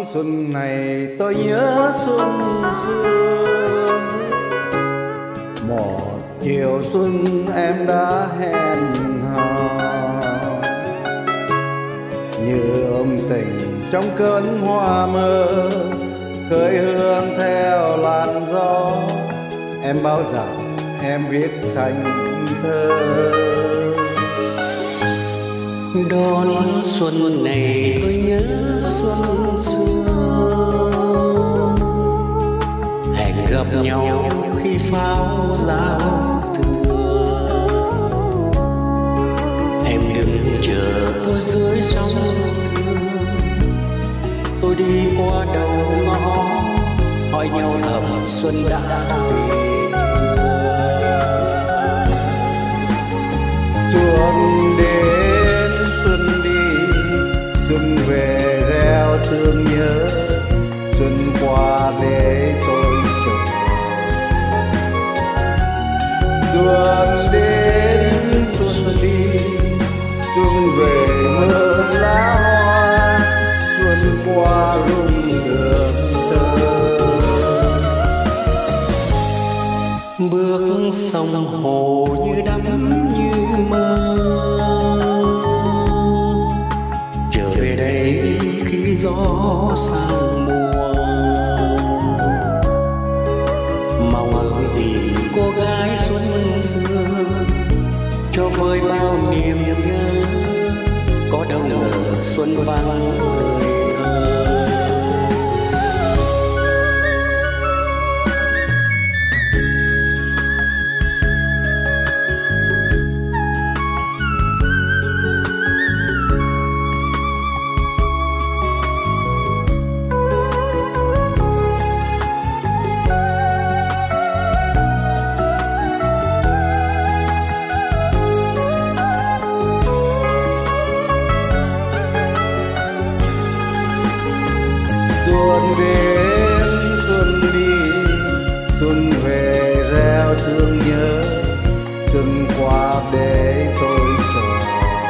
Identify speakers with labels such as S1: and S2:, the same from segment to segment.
S1: xuân này tôi nhớ xuân xưa, một chiều xuân em đã hẹn hò, như ôm tình trong cơn hoa mơ, khơi hương theo làn gió. Em bao rằng em viết thành thơ.
S2: Đón xuân này tôi nhớ xuân xưa, hẹn gặp nhau khi pháo giao thừa. Em đừng chờ tôi dưới sóng thương, tôi đi qua đầu ngõ hỏi nhau thầm xuân đã về.
S1: Xuân đến xuân đi, xuân về reo thương nhớ, xuân qua để tôi chờ. Xuân đến xuân đi, xuân về mơ lá hoa, xuân qua rung đường thơ.
S2: Bước sông hồ như đắm như mơ, trở về đây khi gió sang mùa. Mong ước tìm cô gái xuân xưa, cho vơi bao niềm nhớ. Có đâu ngờ xuân vắng người thơ.
S1: Xuân đến xuân đi, xuân về reo thương nhớ, xuân qua để tôi chờ.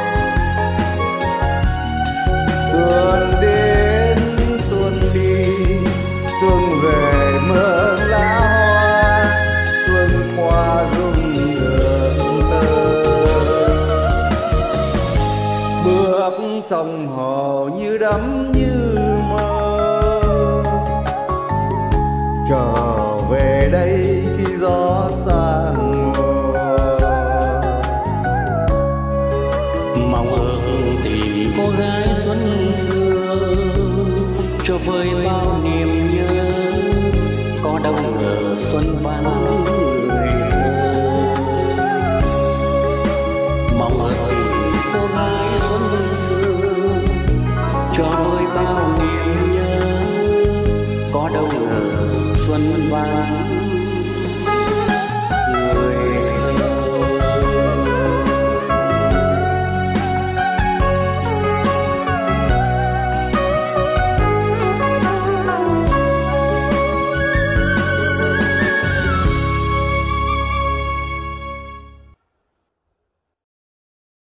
S1: Xuân đến xuân đi, xuân về mơ lá hoa, xuân qua rung đường tơ. Bước sông hồ như đắm như mơ, trở về đây khi gió sang mùa.
S2: Mong ước tìm cô gái xuân xưa, cho vơi bao niềm nhớ. Có đâu ngờ xuân vắng người thơ. Mong ước tìm cô gái xuân xưa, cho vơi bao niềm nhớ. Có đâu ngờ xuân vắng